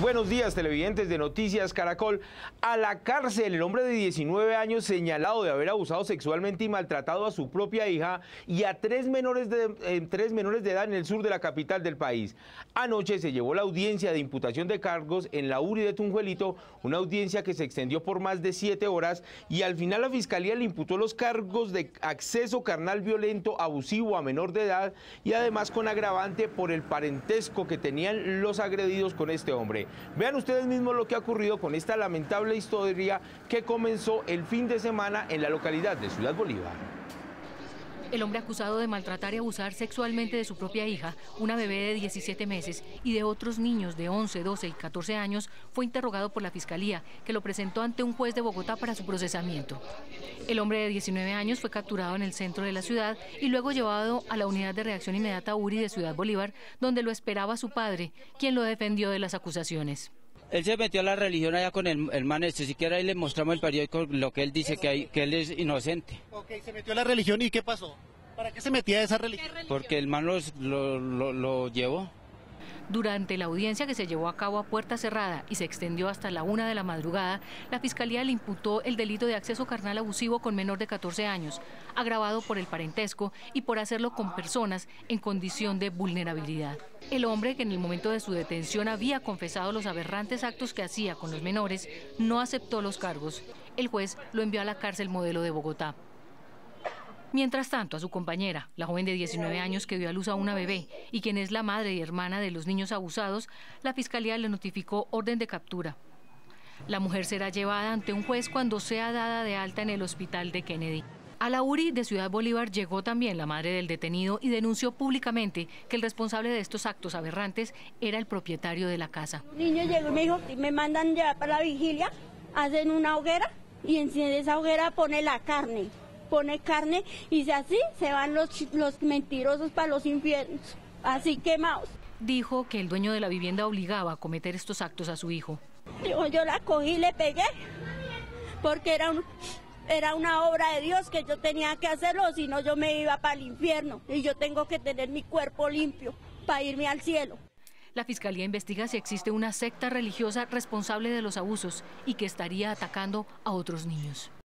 Buenos días, televidentes de Noticias Caracol. A la cárcel el hombre de 19 años señalado de haber abusado sexualmente y maltratado a su propia hija y a tres menores de edad en el sur de la capital del país. Anoche se llevó la audiencia de imputación de cargos en la URI de Tunjuelito, una audiencia que se extendió por más de 7 horas y al final la Fiscalía le imputó los cargos de acceso carnal violento abusivo a menor de edad y además con agravante por el parentesco que tenían los agredidos con este hombre. Vean ustedes mismos lo que ha ocurrido con esta lamentable historia que comenzó el fin de semana en la localidad de Ciudad Bolívar. El hombre acusado de maltratar y abusar sexualmente de su propia hija, una bebé de 17 meses, y de otros niños de 11, 12 y 14 años, fue interrogado por la Fiscalía, que lo presentó ante un juez de Bogotá para su procesamiento. El hombre de 19 años fue capturado en el centro de la ciudad y luego llevado a la Unidad de Reacción Inmediata URI de Ciudad Bolívar, donde lo esperaba su padre, quien lo defendió de las acusaciones. Él se metió a la religión allá con el man este, siquiera ahí le mostramos el periódico lo que él dice que él es inocente. Ok, se metió a la religión y ¿qué pasó? ¿Para qué se metía a esa religión? Porque el man lo llevó. Durante la audiencia que se llevó a cabo a puerta cerrada y se extendió hasta la 1 de la madrugada, la Fiscalía le imputó el delito de acceso carnal abusivo con menor de 14 años, agravado por el parentesco y por hacerlo con personas en condición de vulnerabilidad. El hombre, que en el momento de su detención había confesado los aberrantes actos que hacía con los menores, no aceptó los cargos. El juez lo envió a la cárcel modelo de Bogotá. Mientras tanto, a su compañera, la joven de 19 años que dio a luz a una bebé y quien es la madre y hermana de los niños abusados, la Fiscalía le notificó orden de captura. La mujer será llevada ante un juez cuando sea dada de alta en el hospital de Kennedy. A la URI de Ciudad Bolívar llegó también la madre del detenido y denunció públicamente que el responsable de estos actos aberrantes era el propietario de la casa. Un niño llegó y me dijo, me mandan ya para la vigilia, hacen una hoguera y en esa hoguera pone carne y así se van los mentirosos para los infiernos, así quemados. Dijo que el dueño de la vivienda obligaba a cometer estos actos a su hijo. Yo la cogí y le pegué, porque era una obra de Dios que yo tenía que hacerlo, si no yo me iba para el infierno y yo tengo que tener mi cuerpo limpio para irme al cielo. La Fiscalía investiga si existe una secta religiosa responsable de los abusos y que estaría atacando a otros niños.